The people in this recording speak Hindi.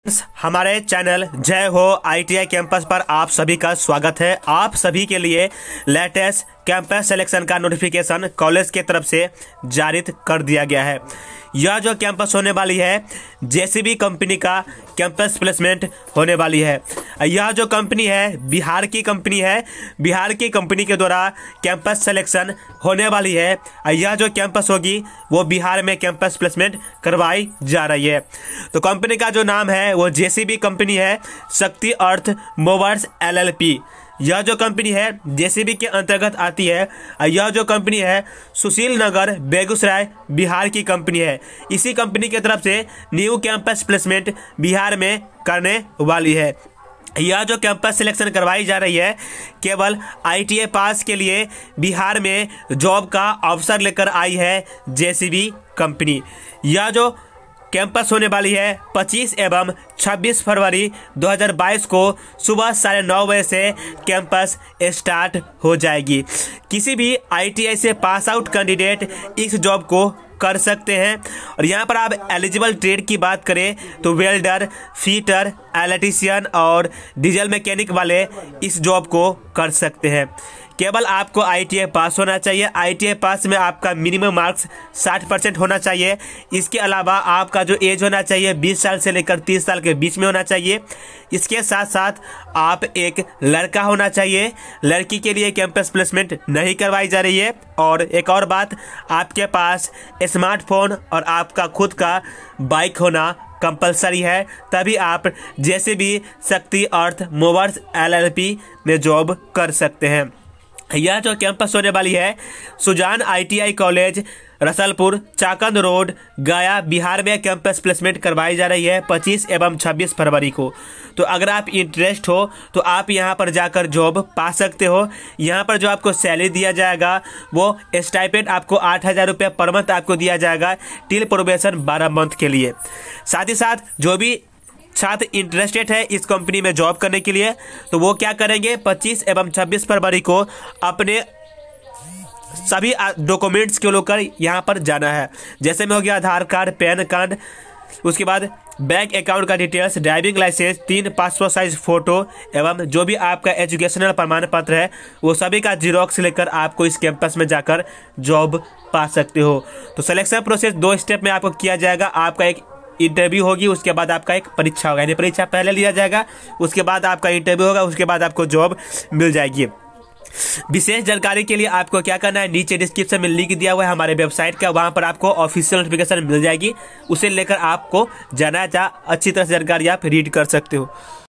हमारे चैनल जय हो ITI कैंपस पर आप सभी का स्वागत है। आप सभी के लिए लेटेस्ट कैंपस सिलेक्शन का नोटिफिकेशन कॉलेज के तरफ से जारी कर दिया गया है। यह जो कैंपस होने वाली है JCB कंपनी का कैंपस प्लेसमेंट होने वाली है। यह जो कंपनी है बिहार की कंपनी है। बिहार की कंपनी के द्वारा कैंपस सिलेक्शन होने वाली है। यह जो कैंपस होगी वो बिहार में कैंपस प्लेसमेंट करवाई जा रही है। तो कंपनी का जो नाम है वो JCB कंपनी है, शक्ति अर्थ मूवर्स LLP। यह जो कंपनी है JCB के अंतर्गत आती है। यह जो कंपनी है सुशील नगर बेगूसराय बिहार की कंपनी है। इसी कंपनी की तरफ से न्यू कैंपस प्लेसमेंट बिहार में करने वाली है। यह जो कैंपस सिलेक्शन करवाई जा रही है केवल ITI पास के लिए बिहार में जॉब का अवसर लेकर आई है JCB कंपनी। यह जो कैंपस होने वाली है 25 एवं 26 फरवरी 2022 को सुबह 9:30 बजे से कैंपस स्टार्ट हो जाएगी। किसी भी ITI से पास आउट कैंडिडेट इस जॉब को कर सकते हैं। और यहाँ पर आप एलिजिबल ट्रेड की बात करें तो वेल्डर, फीटर, इलेक्ट्रीशियन और डीजल मैकेनिक वाले इस जॉब को कर सकते हैं। केवल आपको ITI पास होना चाहिए। ITI पास में आपका मिनिमम मार्क्स 60% होना चाहिए। इसके अलावा आपका जो एज होना चाहिए 20 साल से लेकर 30 साल के बीच में होना चाहिए। इसके साथ साथ आप एक लड़का होना चाहिए। लड़की के लिए कैंपस प्लेसमेंट नहीं करवाई जा रही है। और एक और बात, आपके पास स्मार्टफोन और आपका खुद का बाइक होना कंपलसरी है, तभी आप JCB Shakti earth movers LLP में जॉब कर सकते हैं। यह जो कैंपस होने वाली है Sujan ITI college Rasalpur Chakand road Gaya Bihar में कैंपस प्लेसमेंट करवाई जा रही है 25 एवं 26 फरवरी को। तो अगर आप इंटरेस्ट हो तो आप यहां पर जाकर जॉब पा सकते हो। यहां पर जो आपको सैलरी दिया जाएगा वो स्टाइपेंड आपको 8,000 रुपये पर मंथ आपको दिया जाएगा टिल प्रोबेशन 12 मंथ के लिए। साथ ही साथ जो भी छात्र इंटरेस्टेड है इस कंपनी में जॉब करने के लिए तो वो क्या करेंगे 25 एवं 26 फरवरी को अपने सभी डॉक्यूमेंट्स को लेकर यहाँ पर जाना है। जैसे में हो गया आधार कार्ड, पैन कार्ड, उसके बाद बैंक अकाउंट का details, driving licence, 3 passport size photo एवं जो भी आपका एजुकेशनल प्रमाण पत्र है वो सभी का जीरोक्स लेकर आपको इस कैंपस में जाकर जॉब पा सकते हो। तो सिलेक्शन प्रोसेस 2 स्टेप में आपको किया जाएगा। आपका एक इंटरव्यू होगी, उसके बाद आपका एक परीक्षा होगा। यानी परीक्षा पहले लिया जाएगा, उसके बाद आपका इंटरव्यू होगा, उसके बाद आपको जॉब मिल जाएगी। विशेष जानकारी के लिए आपको क्या करना है, नीचे डिस्क्रिप्शन में लिंक दिया हुआ है हमारे वेबसाइट का, वहां पर आपको ऑफिशियल नोटिफिकेशन मिल जाएगी। उसे लेकर आपको जाना है, अच्छी तरह से जानकारी आप रीड कर सकते हो।